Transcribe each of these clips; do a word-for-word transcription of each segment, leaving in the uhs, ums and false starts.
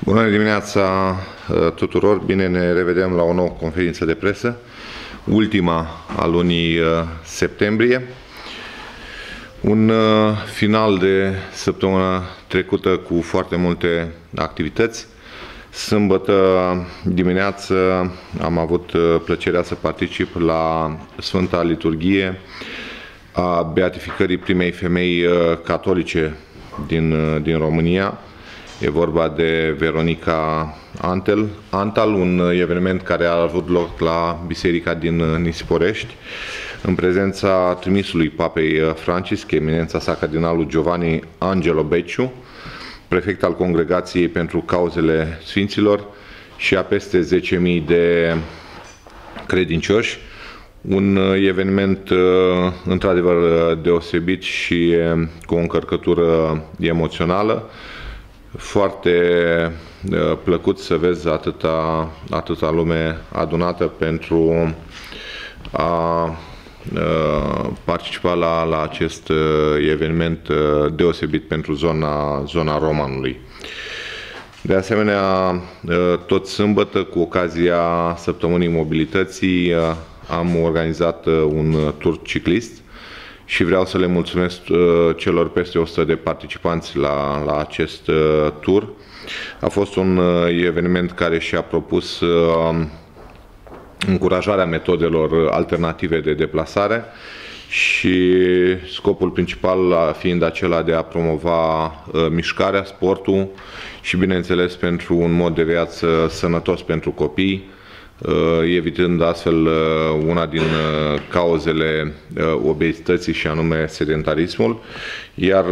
Bună dimineața tuturor! Bine ne revedem la o nouă conferință de presă, ultima a lunii septembrie. Un final de săptămână trecută cu foarte multe activități. Sâmbătă dimineață am avut plăcerea să particip la Sfânta Liturghie a beatificării primei femei catolice din, din România. E vorba de Veronica Antel, Antal, un eveniment care a avut loc la Biserica din Nisiporești, în prezența trimisului Papei Francisc, eminența sa cardinalul Giovanni Angelo Becciu, prefect al Congregației pentru Cauzele Sfinților, și a peste zece mii de credincioși. Un eveniment într-adevăr deosebit și cu o încărcătură emoțională. Foarte plăcut să vezi atâta, atâta lume adunată pentru a participa la, la acest eveniment deosebit pentru zona, zona Romanului. De asemenea, tot sâmbătă, cu ocazia Săptămânii Mobilității, am organizat un tur ciclist și vreau să le mulțumesc celor peste o sută de participanți la, la acest tur. A fost un eveniment care și-a propus încurajarea metodelor alternative de deplasare și scopul principal fiind acela de a promova mișcarea, sportul și, bineînțeles, pentru un mod de viață sănătos pentru copii, evitând astfel una din cauzele obezității, și anume sedentarismul, iar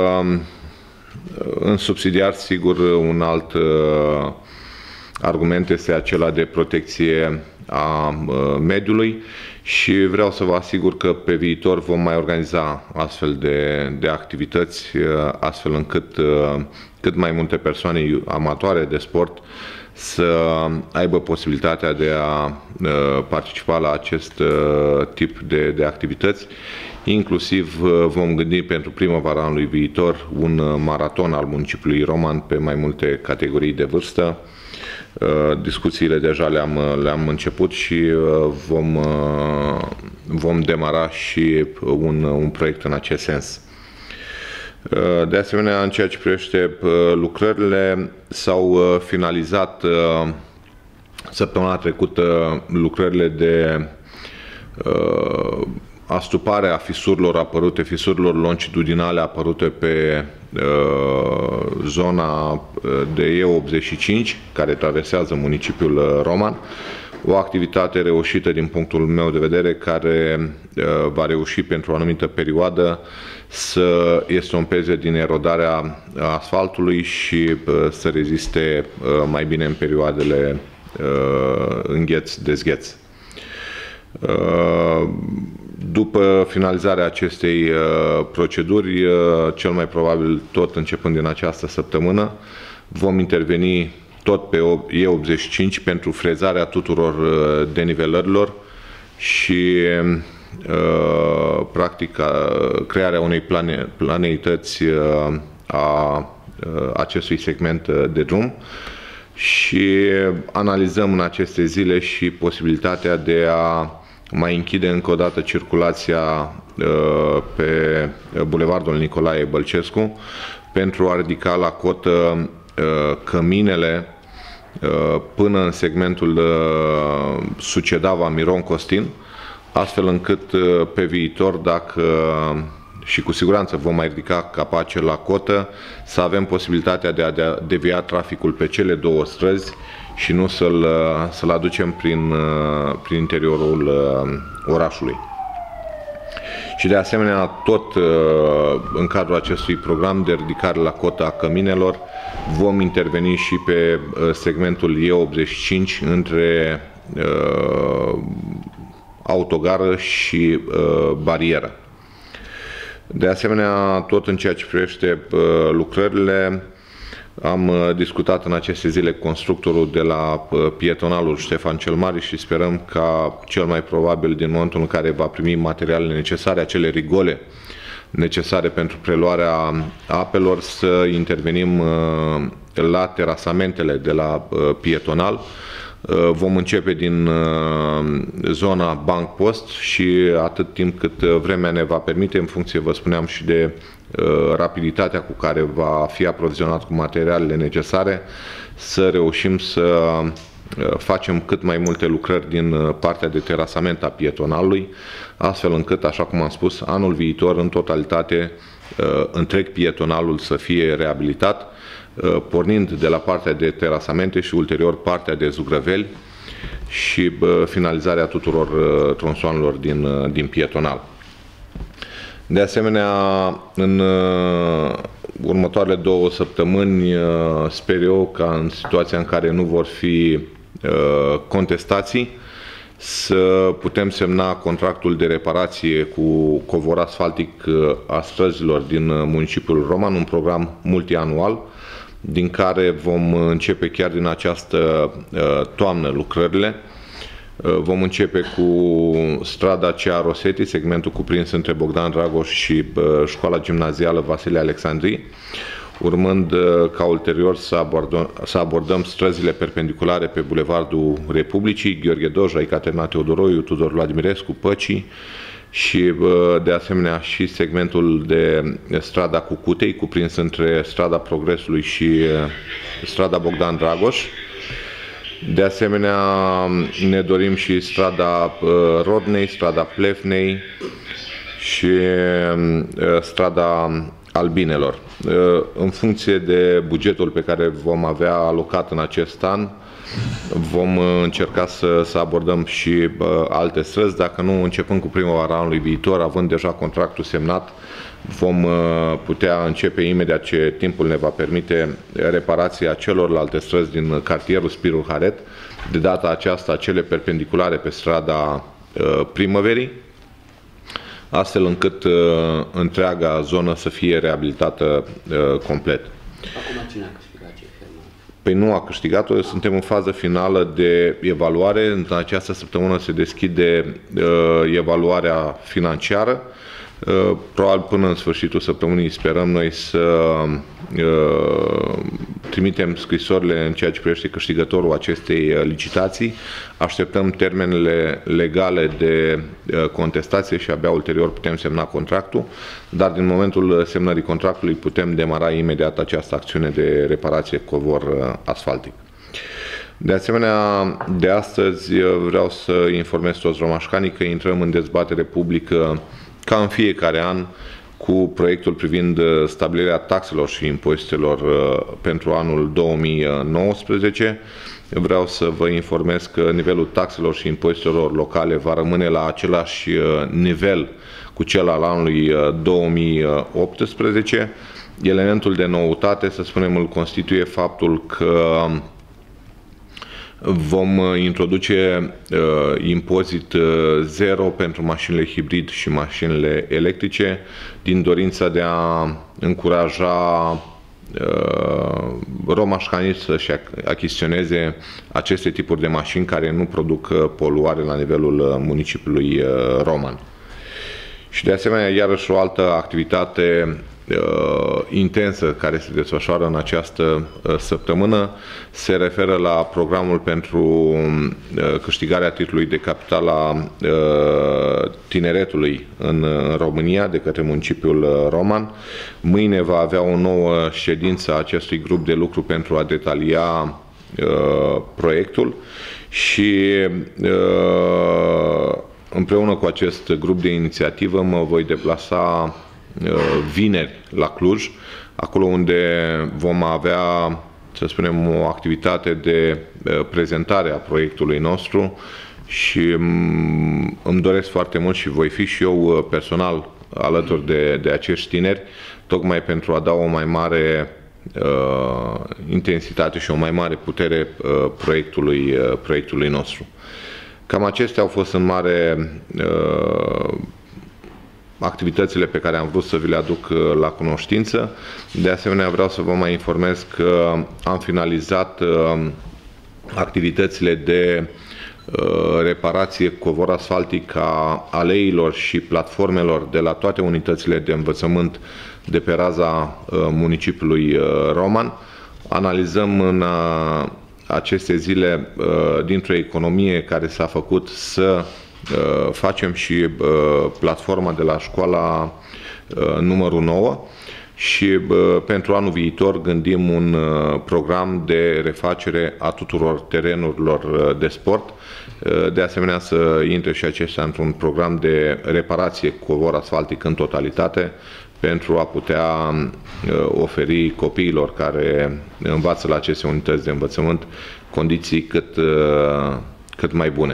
în subsidiar, sigur, un alt argument este acela de protecție a mediului și vreau să vă asigur că pe viitor vom mai organiza astfel de, de activități, astfel încât cât mai multe persoane amatoare de sport să aibă posibilitatea de a participa la acest tip de, de activități. Inclusiv vom gândi pentru primăvara anului viitor un maraton al Municipiului Roman pe mai multe categorii de vârstă. Discuțiile deja le-am le-am început și vom, vom demara și un, un proiect în acest sens. De asemenea, în ceea ce privește lucrările, s-au finalizat săptămâna trecută lucrările de astupare a fisurilor apărute, fisurilor longitudinale apărute pe zona de E optzeci și cinci, care traversează municipiul Roman. O activitate reușită din punctul meu de vedere, care va reuși pentru o anumită perioadă să estompeze din erodarea asfaltului și să reziste mai bine în perioadele îngheț-dezgheț. După finalizarea acestei proceduri, cel mai probabil tot începând din această săptămână, vom interveni tot pe E optzeci și cinci pentru frezarea tuturor denivelărilor și practic crearea unei plane, planeități a acestui segment de drum, și analizăm în aceste zile și posibilitatea de a mai închide încă o dată circulația pe bulevardul Nicolae Bălcescu pentru a ridica la cotă căminele până în segmentul Sucedava-Miron-Costin, astfel încât pe viitor, dacă și cu siguranță vom mai ridica capace la cotă, să avem posibilitatea de a devia traficul pe cele două străzi și nu să-l să-l aducem prin, prin interiorul orașului. Și de asemenea, tot în cadrul acestui program de ridicare la cotă a căminelor, vom interveni și pe segmentul E optzeci și cinci între uh, autogară și uh, barieră. De asemenea, tot în ceea ce privește uh, lucrările, am discutat în aceste zile cu constructorul de la pietonalul Ștefan cel Mare și sperăm ca cel mai probabil, din momentul în care va primi materialele necesare, acele rigole necesare pentru preluarea apelor, să intervenim la terasamentele de la pietonal. Vom începe din zona banc-post și atât timp cât vremea ne va permite, în funcție, vă spuneam, și de rapiditatea cu care va fi aprovizionat cu materialele necesare, să reușim să facem cât mai multe lucrări din partea de terasament a pietonalului, astfel încât, așa cum am spus, anul viitor, în totalitate, întreg pietonalul să fie reabilitat, pornind de la partea de terasamente și ulterior partea de zugrăveli și finalizarea tuturor tronsoanelor din, din pietonal. De asemenea, în următoarele două săptămâni, sper eu ca în situația în care nu vor fi contestații, să putem semna contractul de reparație cu covor asfaltic a străzilor din municipiul Roman, un program multianual, din care vom începe chiar din această toamnă lucrările. Vom începe cu strada Cea Rosetti, segmentul cuprins între Bogdan Dragoș și școala gimnazială Vasile Alexandrii, urmând ca ulterior să abordăm, să abordăm străzile perpendiculare pe Bulevardul Republicii, Gheorghe Doja, Ecaterina Teodoroiu, Tudor Vladimirescu, Păcii și de asemenea și segmentul de strada Cucutei, cuprins între strada Progresului și strada Bogdan Dragoș. De asemenea, ne dorim și strada Rodnei, strada Plefnei și strada Albinelor. În funcție de bugetul pe care vom avea alocat în acest an, vom încerca să, să abordăm și alte străzi. Dacă nu, începând cu primăvara anului viitor, având deja contractul semnat, vom putea începe imediat ce timpul ne va permite reparația celorlalte străzi din cartierul Spirul Haret, de data aceasta cele perpendiculare pe strada Primăverii, astfel încât uh, întreaga zonă să fie reabilitată uh, complet. Acum cine a câștigat ce firmă? Păi nu a câștigat-o, suntem în fază finală de evaluare. În această săptămână se deschide uh, evaluarea financiară. Uh, probabil până în sfârșitul săptămânii sperăm noi să uh, trimitem scrisorile în ceea ce privește câștigătorul acestei licitații. Așteptăm termenele legale de contestație și abia ulterior putem semna contractul, dar din momentul semnării contractului putem demara imediat această acțiune de reparație covor asfaltic. De asemenea, de astăzi vreau să informez toți romașcanii că intrăm în dezbatere publică ca în fiecare an cu proiectul privind stabilirea taxelor și impozitelor pentru anul două mii nouăsprezece. Vreau să vă informez că nivelul taxelor și impozitelor locale va rămâne la același nivel cu cel al anului două mii optsprezece. Elementul de noutate, să spunem, îl constituie faptul că vom introduce uh, impozit uh, zero pentru mașinile hibrid și mașinile electrice, din dorința de a încuraja uh, romașcanii să-și achiziționeze aceste tipuri de mașini care nu produc uh, poluare la nivelul uh, municipiului uh, Roman. Și de asemenea, iarăși o altă activitate uh, intensă care se desfășoară în această uh, săptămână se referă la programul pentru uh, câștigarea titlului de capital a uh, tineretului în, în România de către municipiul uh, Roman. Mâine va avea o nouă ședință a acestui grup de lucru pentru a detalia uh, proiectul și uh, împreună cu acest grup de inițiativă mă voi deplasa uh, vineri la Cluj, acolo unde vom avea, să spunem, o activitate de uh, prezentare a proiectului nostru și um, îmi doresc foarte mult și voi fi și eu uh, personal alături de, de acești tineri, tocmai pentru a da o mai mare uh, intensitate și o mai mare putere uh, proiectului, uh, proiectului nostru. Cam acestea au fost în mare uh, activitățile pe care am vrut să vi le aduc uh, la cunoștință. De asemenea, vreau să vă mai informez că am finalizat uh, activitățile de uh, reparație covor asfaltic a aleilor și platformelor de la toate unitățile de învățământ de pe raza uh, municipiului uh, Roman. Analizăm în aceste zile, dintr-o economie care s-a făcut, să facem și platforma de la școala numărul nouă și pentru anul viitor gândim un program de refacere a tuturor terenurilor de sport. De asemenea, să intre și acestea într-un program de reparație cu covor asfaltic în totalitate, pentru a putea oferi copiilor care învață la aceste unități de învățământ condiții cât, cât mai bune.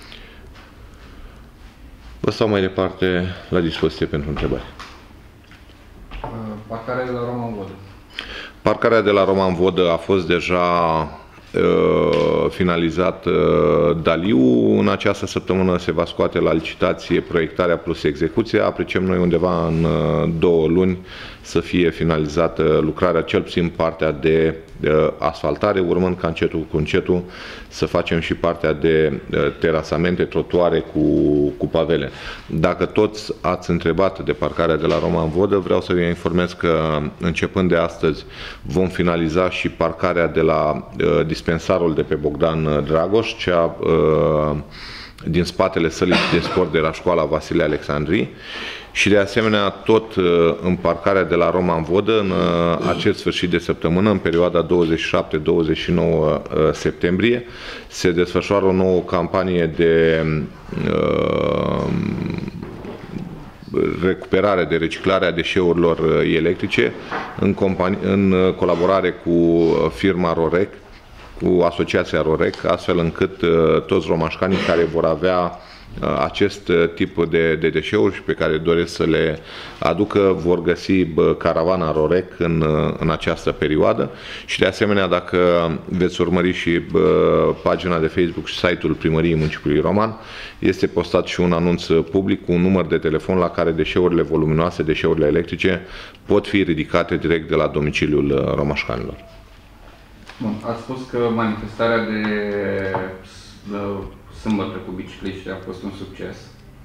Vă stau mai departe la dispoziție pentru întrebări. Parcarea de la Roman Vodă. Parcarea de la Roman Vodă a fost deja uh, finalizat uh, Daliu. În această săptămână se va scoate la licitație proiectarea plus execuția. Apreciem noi undeva în uh, două luni să fie finalizată lucrarea, cel puțin partea de uh, asfaltare, urmând ca încetul cu încetul să facem și partea de uh, terasamente, trotuare cu, cu pavele. Dacă toți ați întrebat de parcarea de la Roman Vodă, vreau să vă informez că începând de astăzi vom finaliza și parcarea de la uh, dispensarul de pe Bogdan Dragoș, cea uh, din spatele sălii de sport de la școala Vasile Alexandrii. Și de asemenea, tot în parcarea de la Roman Vodă, în acest sfârșit de săptămână, în perioada douăzeci și șapte douăzeci și nouă septembrie, se desfășoară o nouă campanie de uh, recuperare, de reciclare a deșeurilor electrice, în, în colaborare cu firma Rorec, cu asociația Rorec, astfel încât uh, toți romașcanii care vor avea acest tip de, de deșeuri și pe care doresc să le aducă vor găsi caravana Rorec în, în această perioadă. Și de asemenea, dacă veți urmări și pagina de Facebook și site-ul Primăriei Municipiului Roman, este postat și un anunț public cu un număr de telefon la care deșeurile voluminoase, deșeurile electrice pot fi ridicate direct de la domiciliul romașcanilor. Bun, ați spus că manifestarea de, de sâmbătă cu bicicliști a fost un succes.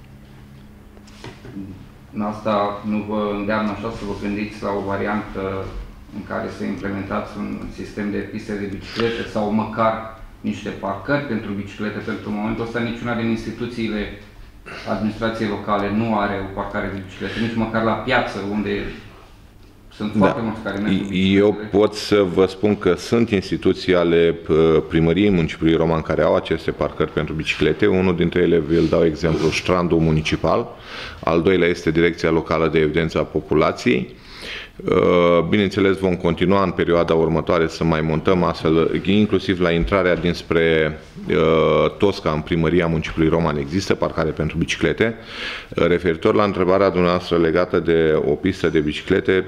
În asta nu vă îndeamnă așa să vă gândiți la o variantă în care să implementați un sistem de piste de biciclete sau măcar niște parcări pentru biciclete? Pentru momentul ăsta niciuna din instituțiile administrației locale nu are o parcare de biciclete, nici măcar la piață, unde sunt foarte da. mulți care merg cu bicicletele. Eu pot să vă spun că sunt instituții ale Primăriei Municipiului Roman care au aceste parcări pentru biciclete. Unul dintre ele, vi-l dau exemplu, Strandul Municipal. Al doilea este Direcția Locală de Evidență a Populației. Bineînțeles, vom continua în perioada următoare să mai montăm astfel, inclusiv la intrarea dinspre Tosca în Primăria Municipiului Roman există parcare pentru biciclete. Referitor la întrebarea dumneavoastră legată de o pistă de biciclete,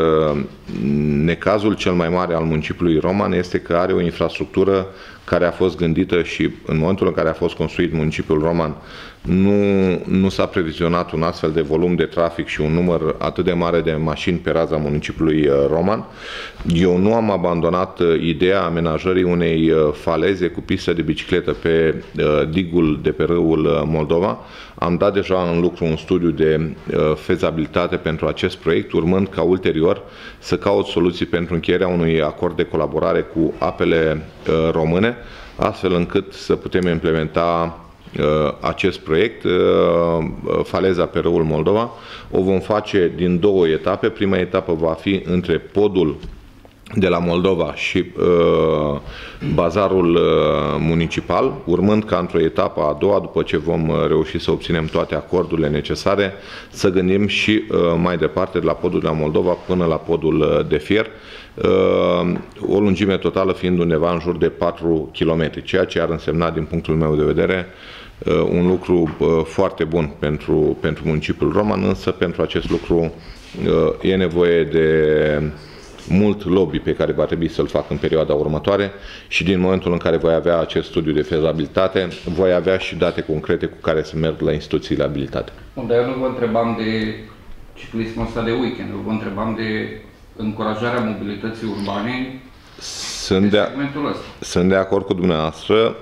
necazul cel mai mare al Municipiului Roman este că are o infrastructură care a fost gândită și în momentul în care a fost construit Municipiul Roman nu, nu s-a previzionat un astfel de volum de trafic și un număr atât de mare de mașini pe raza Municipiului Roman. Eu nu am abandonat ideea amenajării unei faleze cu pistă de bicicletă pe digul de pe râul Moldova. Am dat deja în lucru un studiu de fezabilitate pentru acest proiect, urmând ca ulterior să caut soluții pentru încheierea unui acord de colaborare cu apele române, astfel încât să putem implementa acest proiect, faleza pe râul Moldova. O vom face din două etape. Prima etapă va fi între podul de la Moldova și uh, bazarul uh, municipal, urmând ca într-o etapă a doua, după ce vom reuși să obținem toate acordurile necesare, să gândim și uh, mai departe de la podul de la Moldova până la podul de fier, uh, o lungime totală fiind undeva în jur de patru kilometri, ceea ce ar însemna, din punctul meu de vedere, uh, un lucru uh, foarte bun pentru, pentru municipiul Roman, însă pentru acest lucru uh, e nevoie de mult lobby pe care va trebui să-l fac în perioada următoare și din momentul în care voi avea acest studiu de fezabilitate, voi avea și date concrete cu care să merg la instituțiile abilitate. Dar eu nu vă întrebam de ciclismul ăsta de weekend, eu vă întrebam de încurajarea mobilității urbane. Sunt de, de sunt de acord cu dumneavoastră.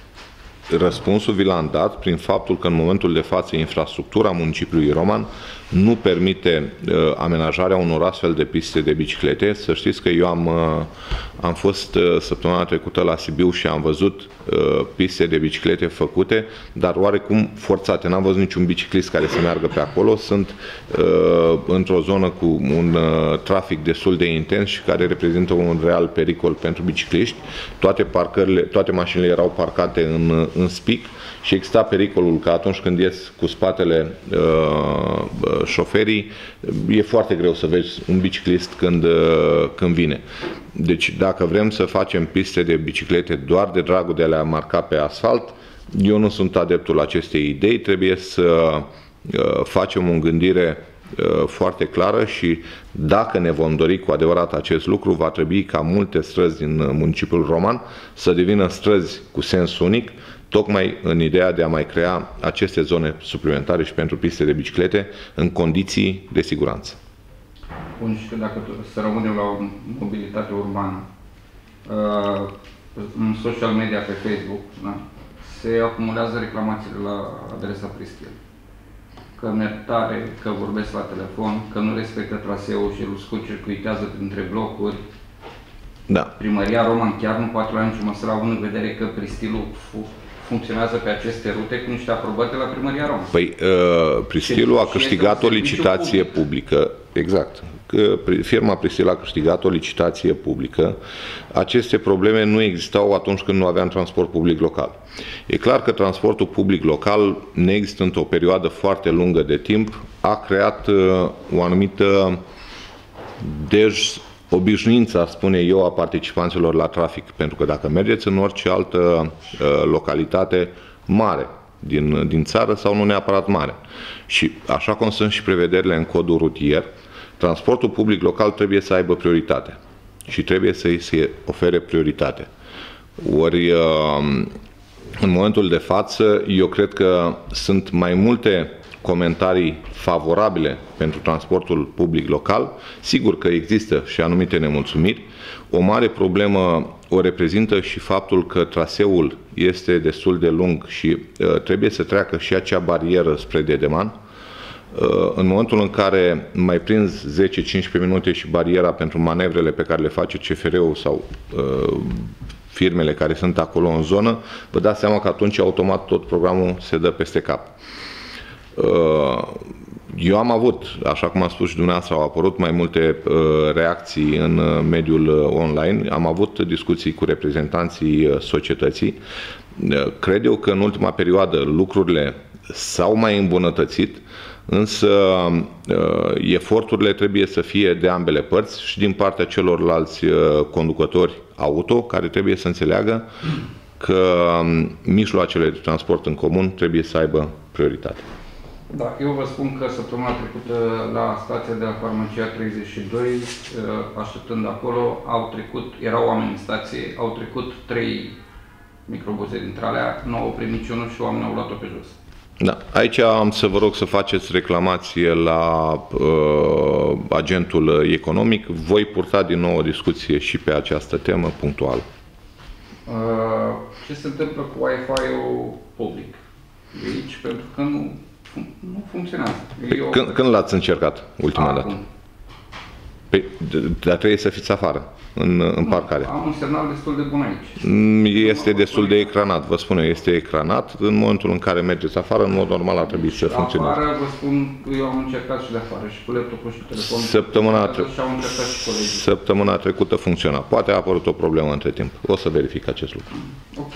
Răspunsul vi l-am dat prin faptul că în momentul de față infrastructura municipiului Roman nu permite uh, amenajarea unor astfel de piste de biciclete. Să știți că eu am, uh, am fost uh, săptămâna trecută la Sibiu și am văzut uh, piste de biciclete făcute, dar oarecum forțate. N-am văzut niciun biciclist care să meargă pe acolo. Sunt uh, într-o zonă cu un uh, trafic destul de intens și care reprezintă un real pericol pentru bicicliști. Toate parcările, toate mașinile erau parcate în, în spic și exista pericolul că atunci când ies cu spatele uh, șoferii, e foarte greu să vezi un biciclist când, uh, când vine. Deci dacă vrem să facem piste de biciclete doar de dragul de a le marca pe asfalt, eu nu sunt adeptul acestei idei. Trebuie să uh, facem o gândire uh, foarte clară și dacă ne vom dori cu adevărat acest lucru, va trebui ca multe străzi din municipiul Roman să devină străzi cu sens unic, tocmai în ideea de a mai crea aceste zone suplimentare și pentru piste de biciclete în condiții de siguranță. Bun, și dacă să rămânem la o mobilitate urbană, în social media, pe Facebook, da, se acumulează reclamațiile la adresa Pristil. Că merg tare, că vorbesc la telefon, că nu respectă traseul și îl scurt-circuitează printre blocuri. Da. Primăria Roman chiar nu poate lua nicio măsură, având în vedere că Pristilul funcționează pe aceste rute cu niște aprobări de la Primăria Roman. Păi, uh, Pristilul a câștigat o licitație publică. Exact. Că firma Pristil a câștigat o licitație publică. Aceste probleme nu existau atunci când nu aveam transport public local. E clar că transportul public local, neexistând o perioadă foarte lungă de timp, a creat uh, o anumită dej obișnuință, spune eu, a participanților la trafic. Pentru că dacă mergeți în orice altă uh, localitate mare din, din țară sau nu neapărat mare, și așa cum sunt și prevederile în codul rutier, transportul public local trebuie să aibă prioritate și trebuie să îi se ofere prioritate. Ori, uh, în momentul de față, eu cred că sunt mai multe comentarii favorabile pentru transportul public local. Sigur că există și anumite nemulțumiri. O mare problemă o reprezintă și faptul că traseul este destul de lung și uh, trebuie să treacă și acea barieră spre Dedeman. Uh, în momentul în care mai prinzi zece cincisprezece minute și bariera pentru manevrele pe care le face C F R-ul sau uh, firmele care sunt acolo în zonă, vă dați seama că atunci automat tot programul se dă peste cap. Eu am avut, așa cum a spus și dumneavoastră, au apărut mai multe reacții în mediul online, am avut discuții cu reprezentanții societății. Cred eu că în ultima perioadă lucrurile s-au mai îmbunătățit, însă eforturile trebuie să fie de ambele părți și din partea celorlalți conducători auto, care trebuie să înțeleagă că mijloacele de transport în comun trebuie să aibă prioritate. Da, eu vă spun că săptămâna trecută la stația de la Farmacia treizeci și doi, așteptând acolo, au trecut, erau oameni în stație, au trecut trei microbuze dintre alea, nu au oprit niciunul și oamenii au luat-o pe jos. Da, aici am să vă rog să faceți reclamație la uh, agentul economic. Voi purta din nou o discuție și pe această temă punctual. Uh, ce se întâmplă cu Wi-Fi-ul public de aici? Pentru că nu Nu funcționează. Eu... Când, când l-ați încercat ultima Acum. dată? Păi, dar trebuie să fiți afară, în, în nu, parcare. Am un semnal destul de bun aici. Este destul de ecranat, vă spun eu, este ecranat. În momentul în care mergeți afară, în mod normal ar trebui să funcționeze. Afară, vă spun, eu am încercat și de afară, și cu laptopul și cu telefonul. Săptămâna, tre și am încercat și colegii. Săptămâna trecută funcționa. Poate a apărut o problemă între timp. O să verific acest lucru. Ok.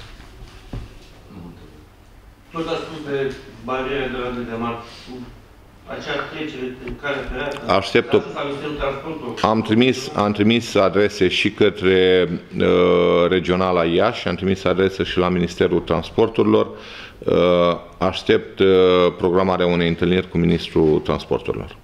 Tot a spus de bariere de la Dedeman, acea trecere în care ferată. Aștept o... Am trimis, am trimis adrese și către uh, regionala Iași, am trimis adrese și la Ministerul Transporturilor. Uh, aștept uh, programarea unei întâlniri cu Ministrul Transporturilor.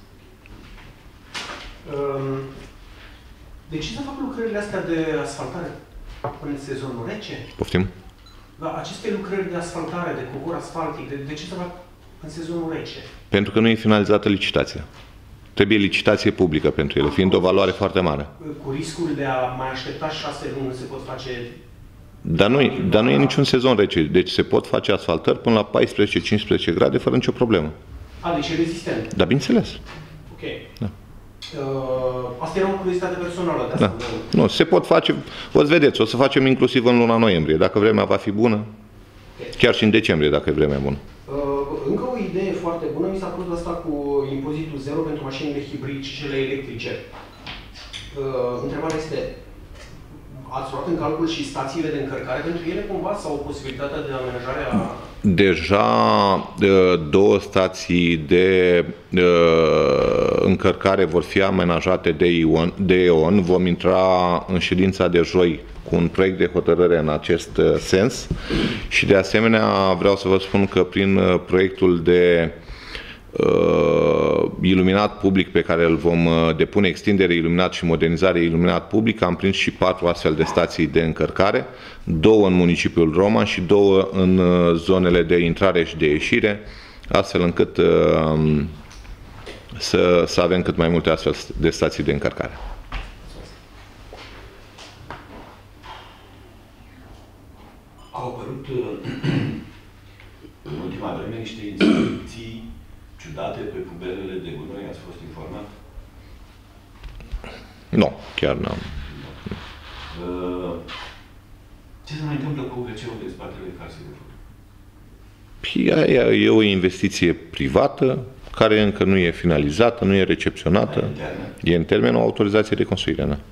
Um, de ce să fac lucrările astea de asfaltare în sezonul rece? Poftim? Da, aceste lucrări de asfaltare, de covor asfaltic, de, de ce să fac în sezonul rece? Pentru că nu e finalizată licitația. Trebuie licitație publică pentru ele, fiind o valoare foarte mare. Cu riscul de a mai aștepta șase luni, se pot face... Dar nu, dar nu e niciun sezon rece, deci se pot face asfaltări până la paisprezece cincisprezece grade fără nicio problemă. A, deci e rezistent. Da, bineînțeles. Ok. Da. Uh, asta era o curiozitate personală de asta. Da. Nu, se pot face, o să vedeți, o să facem inclusiv în luna noiembrie, dacă vremea va fi bună, okay. Chiar și în decembrie, dacă e vremea bună. Uh, încă o idee foarte bună mi s-a părut asta cu impozitul zero pentru mașinile hibride și cele electrice. Uh, întrebarea este, ați luat în calcul și stațiile de încărcare pentru ele cumva sau posibilitatea de amenajare a... Deja două stații de uh, încărcare vor fi amenajate de E.ON, de E.ON. Vom intra în ședința de joi cu un proiect de hotărâre în acest sens și de asemenea vreau să vă spun că prin proiectul de uh, iluminat public pe care îl vom depune, extindere iluminat și modernizare iluminat public, am prins și patru astfel de stații de încărcare, două în municipiul Roman și două în zonele de intrare și de ieșire, astfel încât uh, să, să avem cât mai multe astfel de stații de încărcare. Au apărut în ultima vreme niște inscripții ciudate pe pubelele de gunoi, ați fost informat? Nu, chiar n-am. Ce se mai întâmplă cu U V C-ul de spatele casei de fotbal? Aia e o investiție privată care încă nu e finalizată, nu e recepționată. E în termen o autorizație de construire, da.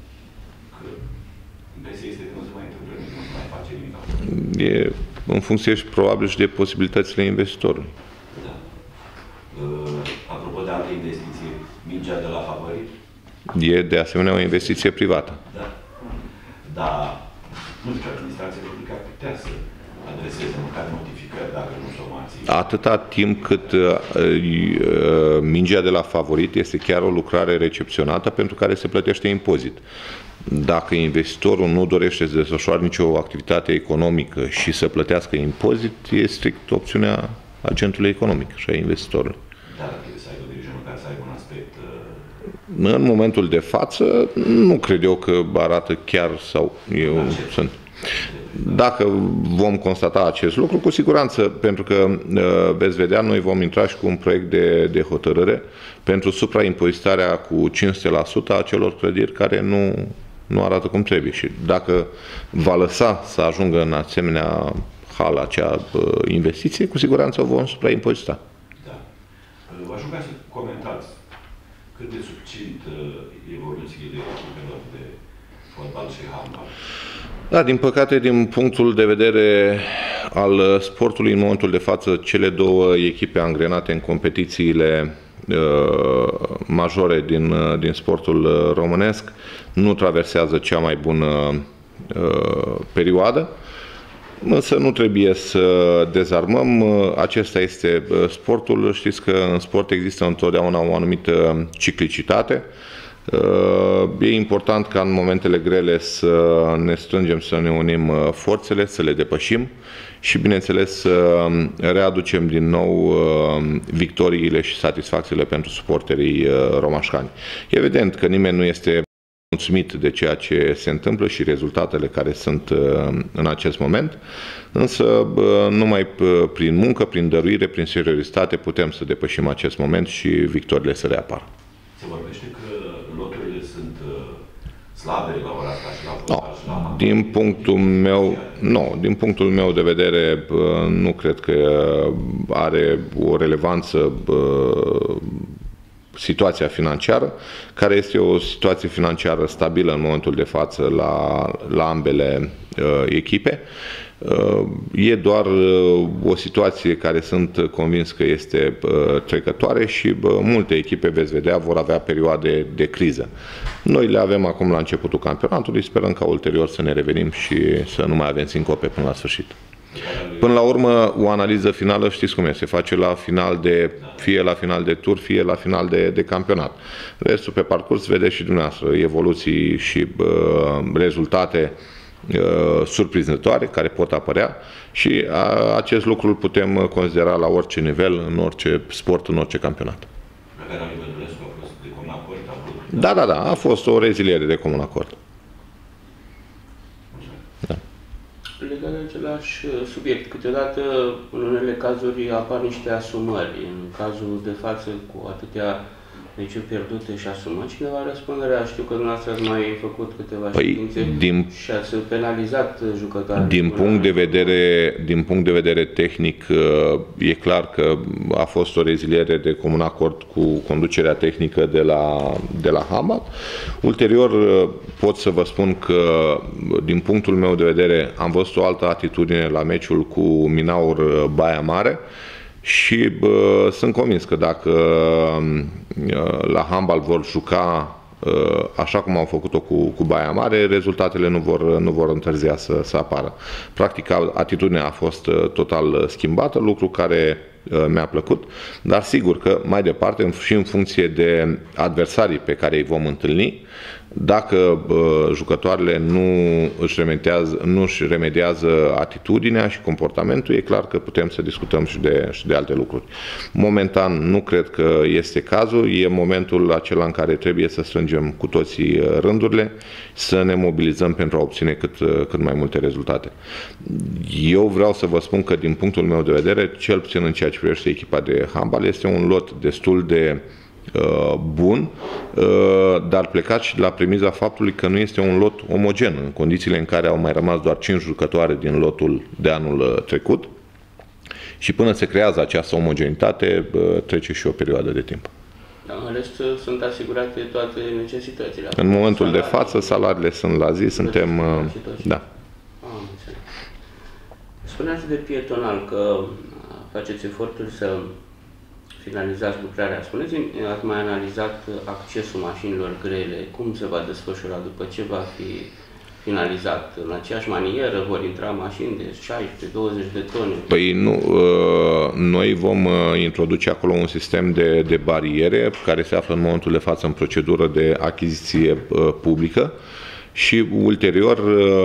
E în funcție și probabil și de posibilitățile investitorului. Da. Uh, apropo de alte investiții, mingea de la Favorit? E de asemenea o investiție privată. Da. Dar, nu știu, administrația publică ar putea să adreseze măcar notificări dacă nu somații. Atâta timp cât uh, uh, mingea de la Favorit este chiar o lucrare recepționată pentru care se plătește impozit. Dacă investitorul nu dorește să desfășoare nicio activitate economică și să plătească impozit, e strict opțiunea agentului economic și a investitorului. Dar trebuie să aibă grijă măcar să aibă un aspect... Uh... În momentul de față, nu cred eu că arată chiar sau eu sunt. Dacă vom constata acest lucru, cu siguranță, pentru că uh, veți vedea, noi vom intra și cu un proiect de, de hotărâre pentru supraimpozitarea cu cinci sute la sută a celor clădiri care nu, nu arată cum trebuie. Și dacă va lăsa să ajungă în asemenea hal acea uh, investiție, cu siguranță o vom supraimpozita. Da. V-aș ruga să comentați cât de succint uh, evoluțiile echipelor de fotbal și handbal. Da, din păcate, din punctul de vedere al sportului, în momentul de față, cele două echipe angrenate în competițiile uh, majore din, uh, din sportul românesc nu traversează cea mai bună uh, perioadă, însă nu trebuie să dezarmăm. Acesta este sportul. Știți că în sport există întotdeauna o anumită ciclicitate. E important ca în momentele grele să ne strângem, să ne unim forțele, să le depășim și, bineînțeles, să readucem din nou victoriile și satisfacțiile pentru suporterii romașcani. Evident că nimeni nu este mulțumit de ceea ce se întâmplă și rezultatele care sunt în acest moment, însă numai prin muncă, prin dăruire, prin seriositate putem să depășim acest moment și victoriile să reapară. Se vorbește că loturile sunt slabe la ora asta și la fotbal și la... Din punctul meu, nu, din punctul meu de vedere, nu cred că are o relevanță situația financiară, care este o situație financiară stabilă în momentul de față la, la ambele uh, echipe. Uh, e doar uh, o situație care sunt convins că este uh, trecătoare și uh, multe echipe, veți vedea, vor avea perioade de criză. Noi le avem acum la începutul campionatului, sperăm ca ulterior să ne revenim și să nu mai avem sincope până la sfârșit. Până la urmă, o analiză finală, știți cum e, se face la final de, fie la final de tur, fie la final de, de campionat. Restul pe parcurs vedeți și dumneavoastră evoluții și uh, rezultate uh, surprinzătoare care pot apărea și a, acest lucru îl putem considera la orice nivel, în orice sport, în orice campionat. Da, da, da, a fost o reziliere de comun acord. Da. legat de același subiect. Câteodată, în unele cazuri, apar niște asumări. În cazul de față, cu atâtea meciuri pierdute și asumat cineva răspunderea. Știu că dumneavoastră ați mai făcut câteva păi, ședințe din, și ați penalizat jucătorii. Din punct, de vedere, din punct de vedere tehnic, e clar că a fost o reziliere de comun acord cu conducerea tehnică de la, de la handbal. Ulterior, pot să vă spun că, din punctul meu de vedere, am văzut o altă atitudine la meciul cu Minaur Baia Mare. Și bă, sunt convins că dacă la handbal vor juca așa cum au făcut-o cu, cu Baia Mare, rezultatele nu vor, nu vor întârzia să, să apară. Practic, atitudinea a fost total schimbată, lucru care mi-a plăcut, dar sigur că mai departe, și în funcție de adversarii pe care îi vom întâlni, dacă uh, jucătoarele nu își, remediază, nu își remediază atitudinea și comportamentul, e clar că putem să discutăm și de, și de alte lucruri. Momentan nu cred că este cazul, e momentul acela în care trebuie să strângem cu toții rândurile, să ne mobilizăm pentru a obține cât, cât mai multe rezultate. Eu vreau să vă spun că, din punctul meu de vedere, cel puțin în ceea ce privește echipa de handbal, este un lot destul de bun, dar plecat și de la premiza faptului că nu este un lot omogen, în condițiile în care au mai rămas doar cinci jucătoare din lotul de anul trecut și până se creează această omogenitate trece și o perioadă de timp. Dar în rest sunt asigurate toate necesitățile. În momentul de față, salariile sunt la zi, suntem... Da. Spuneați de pietonal că faceți eforturi să finalizați lucrarea. Spuneți-mi, ați mai analizat accesul mașinilor grele? Cum se va desfășura după ce va fi finalizat? În aceeași manieră vor intra mașini de șaisprezece douăzeci de tone? Păi nu, noi vom introduce acolo un sistem de, de bariere care se află în momentul de față în procedură de achiziție publică și ulterior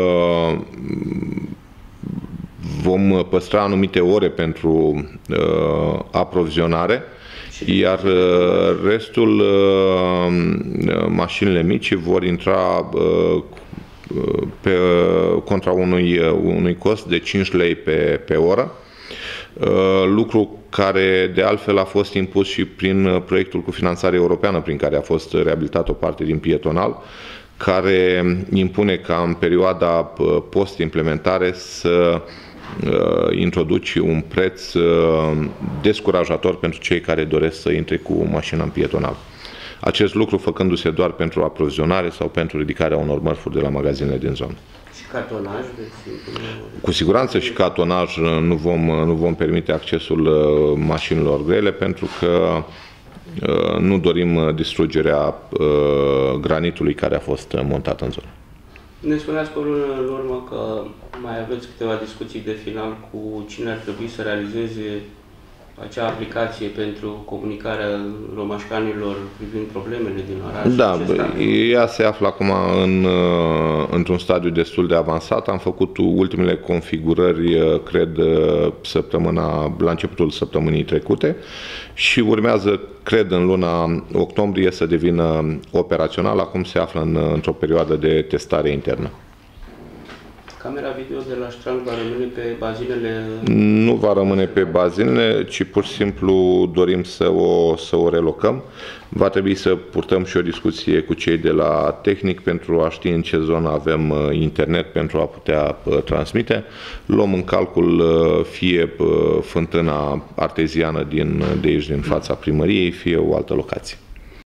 vom păstra anumite ore pentru uh, aprovizionare, iar uh, restul uh, mașinile mici vor intra uh, pe, uh, contra unui, uh, unui cost de cinci lei pe, pe oră, uh, lucru care de altfel a fost impus și prin proiectul cu finanțare europeană prin care a fost reabilitat o parte din pietonal, care impune ca în perioada post-implementare să introduci un preț descurajator pentru cei care doresc să intre cu mașina în pietonal. Acest lucru făcându-se doar pentru aprovizionare sau pentru ridicarea unor mărfuri de la magazinele din zonă. Și ca tonaj? Deci... Cu siguranță și ca tonaj nu vom, nu vom permite accesul mașinilor grele pentru că nu dorim distrugerea granitului care a fost montat în zonă. Ne spuneați pe în urmă că mai aveți câteva discuții de final cu cine ar trebui să realizeze acea aplicație pentru comunicarea romașcanilor privind problemele din oraș. Da, ea se află acum în, într-un stadiu destul de avansat. Am făcut ultimele configurări, cred, săptămâna, la începutul săptămânii trecute și urmează, cred, în luna octombrie să devină operațional. Acum se află în, într-o perioadă de testare internă. Camera video de la Strand va rămâne pe bazinele... Nu va rămâne pe bazinele, ci pur și simplu dorim să o, să o relocăm. Va trebui să purtăm și o discuție cu cei de la tehnic pentru a ști în ce zonă avem internet pentru a putea transmite. Luăm în calcul fie fântâna arteziană din, de aici, din fața primăriei, fie o altă locație.